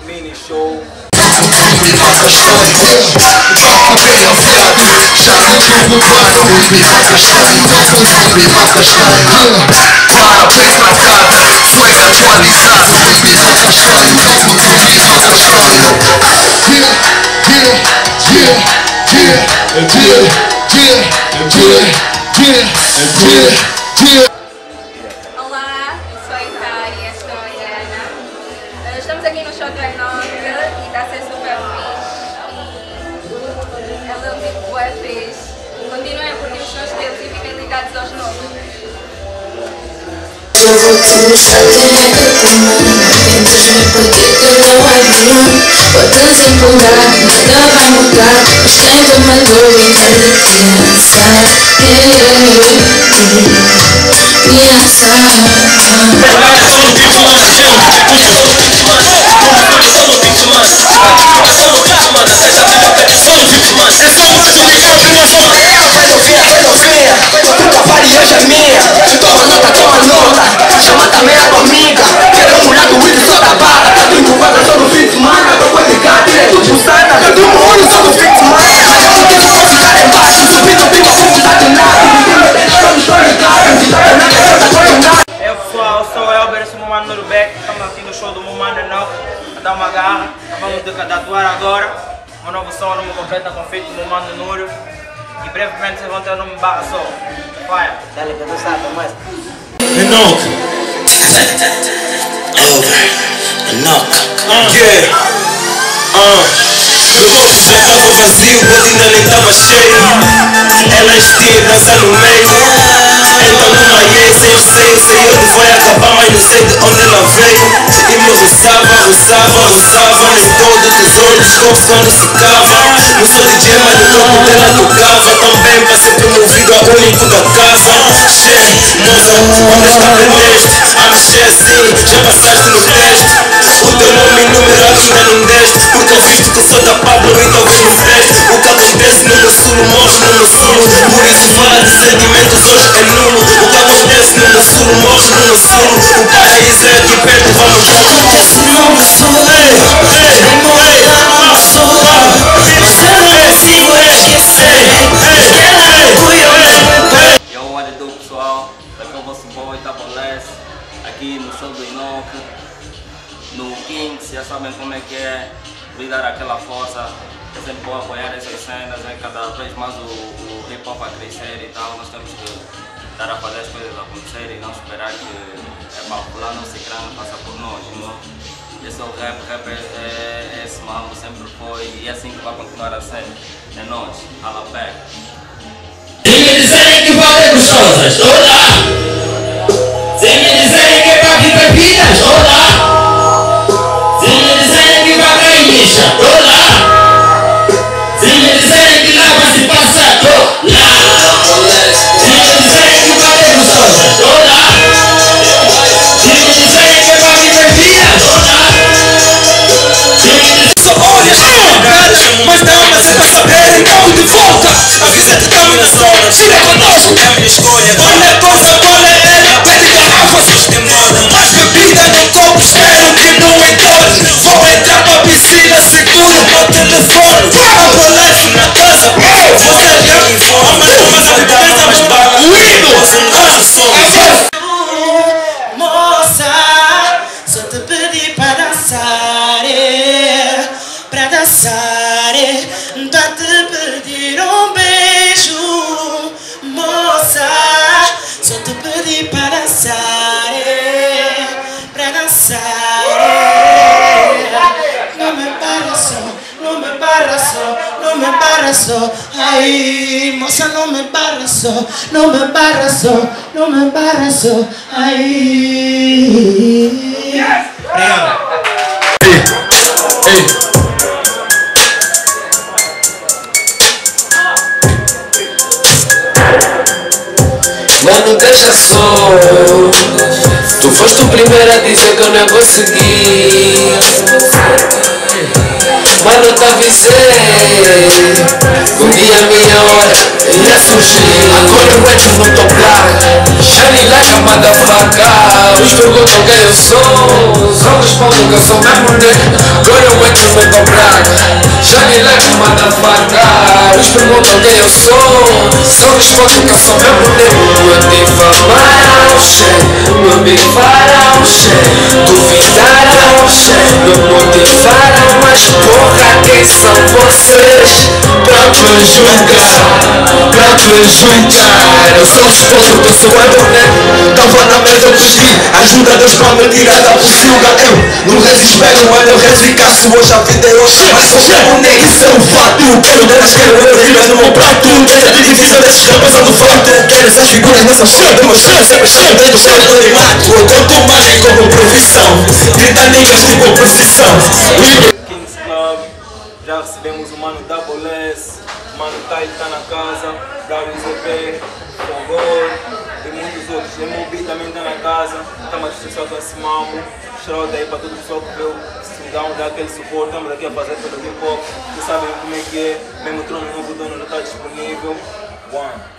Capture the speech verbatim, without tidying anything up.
mini show. Olá, eu sou a Ita e esta é a Ana. Estamos aqui no show do Enoch e está a ser super fixe. E ela é um tipo bué fixe. Continuem a curtir os shows deles e fiquem ligados aos novos. Eu vou te mostrar quem é que eu tenho. Perguntas-me porquê que não é vilão. Podes empolgar, nada vai mudar. Mas quem te mandou brincar de criança? Toma nota, toma nota, chama também a tua amiga. Quero um mulher do Wilson, só da barra. Tá tudo envolvido só no fim de semana. Tô com ligar, direto de Bussana. Tá tudo mundo só no fim de semana. Não tem como ficar embaixo, subindo o pico, como tá de nada. É pessoal, eu sou o Elber, sou o Mumano Nurubeck. Estamos aqui no show do Mumano Enoch, a dar uma garra. Acabamos de atuar agora. Um novo som, nome completo com feito do Mumano Nuro. E brevemente vocês vão ter o nome Barra Só. Vai. Dale, que tu sabes, mas... Enoch. Elber, Enoch. Yeah. Uh. Meu bolso já tava vazio, o bolso ainda nem tava cheio. Elas tinham dança no meio. Então numa yeah, sem eu sei, eu sei onde vai acabar, mas não sei de onde ela veio. E me roçava, roçava, roçava nem todo tesouro dos copos quando secava. Não sou D J, mas no corpo dela tocava. Também pra sempre no ouvido a único da casa. Che, moça, onde está aprendeste? A mexer assim, já passaste no teste. O teu nome e numerado ainda não deste. Porque eu visto que sou da Pablo e talvez não preste. O que acontece no meu sul, morre no meu sul. Por isso fala de sentimentos hoje é nulo. O que acontece no meu sul, morre no meu sul. O paraíso é aqui perto, vamos juntos. Acontece no meu sul, ei, ei, ei, no meu sul. Você não consigo esquecer. Eu, what it do, pessoal? Daqui é o vosso boy, Tabolés. Aqui no show do Enoch. No Kings, já sabem como é que é. Dar aquela força. Eu sempre vou apoiar essas cenas, é cada vez mais o, o hip hop a crescer e tal. Nós temos que dar a fazer as coisas acontecerem e não esperar que é para pular não se crânio passa por nós, não? Esse é o rap, rap é, é, é esse mambo, sempre foi e é assim que vai continuar a ser. É nós, Hala Back. Se me dizerem que vão ter gostosas, estou lá. Se me dizerem que é para viver vidas, estou lá. Se me dizerem que vai para Inicha, estou lá. Se me dizerem que lá vai se passar, estou lá. Se me dizerem que vai ter gostosas, estou lá. Se me dizerem que é para viver vidas, estou lá. Se me dizerem que só olhas, mas não, mas você vai saber, então de volta. Avisa que estamos na zona, tira conosco. É a minha escolha, qual é a coisa, qual é ela? Pede garrafa, sistemada. Mais bebida no copo, espero que não entorne. Vou entrar pra piscina, seguro meu telefone. Abolece na casa, você já me informa. Mas a vida mais bala, o hino, nosso som. Moça, só te pedi para dançar, é, para dançar, é, pra te pedir um beijo. Moça, só te pedi para dançar, é, para dançar, é. Não me embaraçou, não me embaraçou, não me embaraçou. Ai, moça, não me embaraçou, não me embaraçou, não me embaraçou. Ai. Ei, ei. Mano, deixa só. Tu foste o primeiro a dizer que eu não vou seguir. Mano, te avisei. Um dia a minha hora ia surgir. Agora eu entro no teu plano. Shiny like a motherfucker. Os perguntam quem eu sou. Só respondem que eu sou mesmo negro. Agora foi cobrado. Já me levo motherfucker. Eles perguntam quem eu sou. Só respondo que eu sou meu boneco. Eu te falaram, meu me falaram, duvidaram, me motivaram. Mas porra, quem são vocês? Pra me julgar, pra me julgar. Eu sou exposto, que eu sou é boneco. Tava na mesa, eu pedi ajuda a Deus pra me tirar da pocilga. Eu não desespero, mano, eu resficaço. Hoje a vida é hoje, mas sou meu boneco. Isso é um fato. Quero delas, quero ver rimas no meu prato. Quero ser difícil desses campos do fato. Quero essas figuras nessa show, demonstrando sempre chão. Dentro do chão do animato. Eu conto imagem como profissão. trinta niggas tipo profissão. Kings Club, já recebemos o mano Double S, o mano Tai tá na casa, W Z P, Fogor e muitos outros. M O B também tá na casa, estamos a distribuição com esse mambo. Shout aí para todo o pessoal que veio se dar, um, dar aquele suporte. Estamos aqui a fazer pelo hip hop, vocês sabem como é que é, mesmo o trono novo dono já está disponível. One.